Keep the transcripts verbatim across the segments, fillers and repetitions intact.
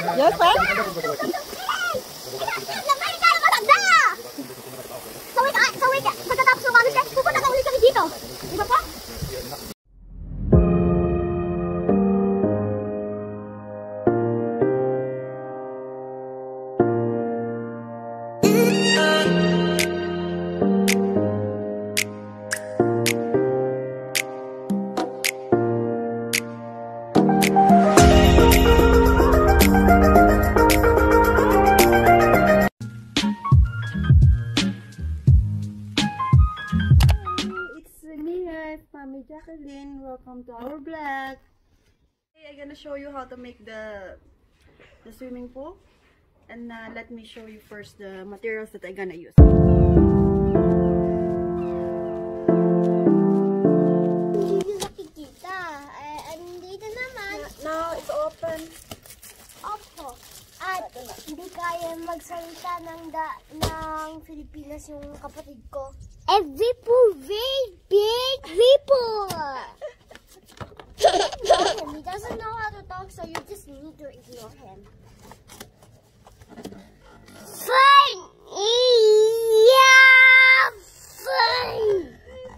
Yes, sir? Sawit, sawit. Pagkatapos ng kami, pupunta ka ulit kami dito. Di ba po? Mami Jacqueline, welcome to our vlog. Today I'm gonna show you how to make the the swimming pool, and uh, let me show you first the materials that I'm gonna use. Hindi nakikita. Eh, andito naman. Now it's open. Opo. At hindi kaya magsalita ng da ng Pilipinas yung kapatid ko. A people, very big people. He doesn't know how to talk, so you just need to ignore him. Fine. Yeah, fine.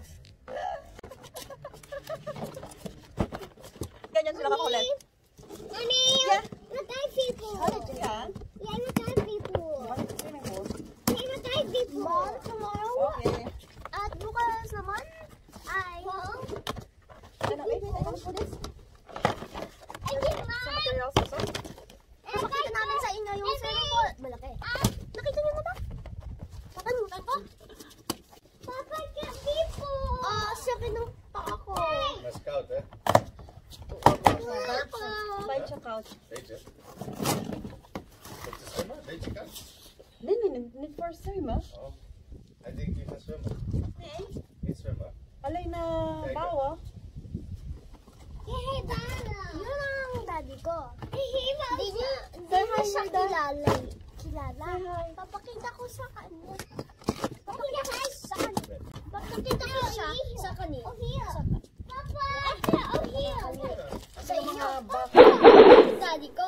Ganyan sila kakulit. Mommy, yeah. Not Thai people. How did you get? Yeah, not Thai people. You want the swimming pool? Yeah, not Thai people. Mom, tomorrow. Okay. At bukas naman ay Can I wait? I want to put this. Ay, di man. Some materials also. Napakita namin sa inyo yung swimming pool. Malaki. Nakita niyo na ba? Papanutan ko? Papa, get people. Ah, siya pinumpa ako. Mas koud, hè? Papa. Beetje koud. Beetje. Om te zwemmen? Beetje koud? Nee, nee, nee, niet voor zwemmen. Oh. Hij denkt niet gaan zwemmen. Nee. Niet zwemmen. Alleen uh, bouwen. Hey, Bala. Yun ang daddy ko. Hey, Bala. Hindi niya, hindi Say niya hi, siya my dad. kilala. Kilala. Say hi. Papakita ko sa kanya. Papakita ko sa kanya. Papakita ko siya sa kanya. Oh, here. Papa. Oh, here. Sa inyo. Daddy ko.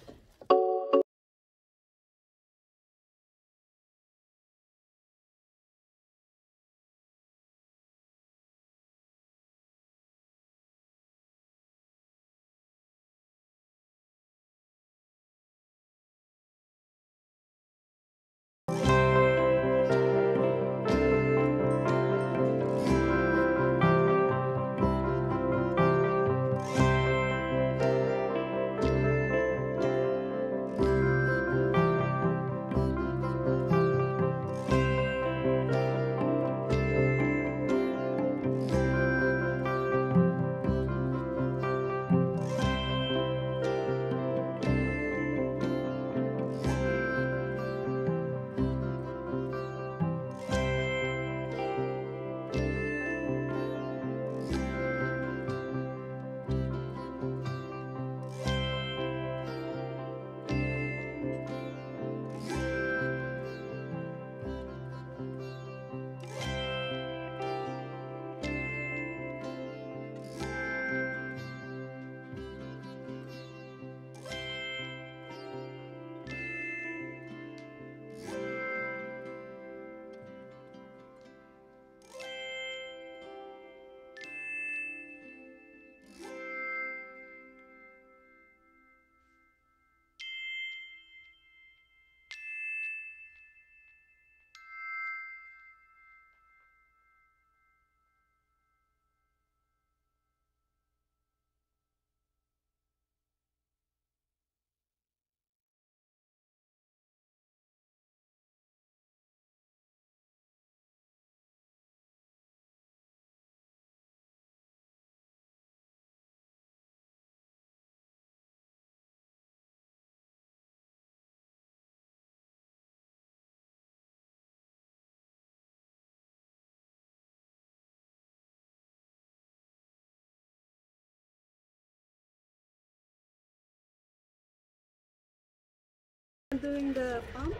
I'm doing the pump.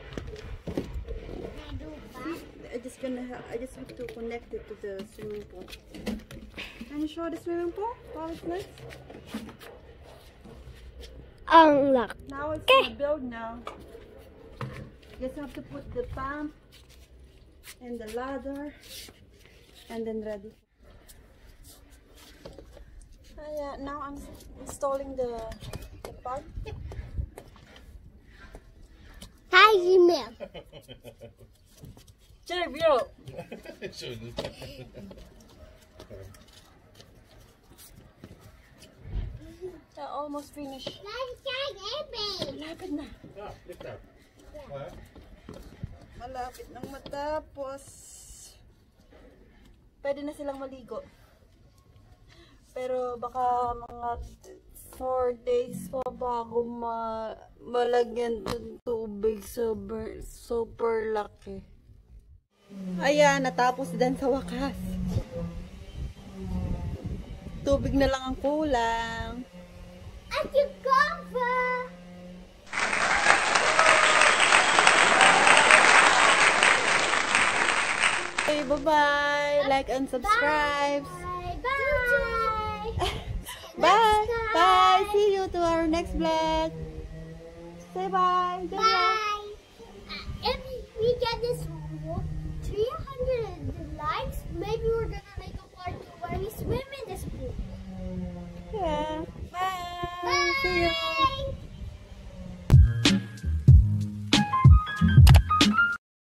I just gonna have, I just have to connect it to the swimming pool. Can you show the swimming pool? How it's nice. unlock. Now it's Okay. gonna build now. Just have to put the pump and the ladder and then ready. Uh, yeah, now I'm installing the, the pump. Hi, Gmail. Check it out. Uh, almost finished. Malapit na. Ah, lift up. What? Malapit nang matapos. Pwede na silang maligo. Pero baka mga four days pa bago ma malagyan ng tubig. Super, super laki. Ayan, natapos din sa wakas. Tubig na lang ang kulang. At your cover. Okay, bye-bye. Like and subscribe. Bye. Bye. Bye. Bye. See you to our next vlog. Say bye. Say bye. Bye. Uh, if we get this three hundred likes, maybe we're gonna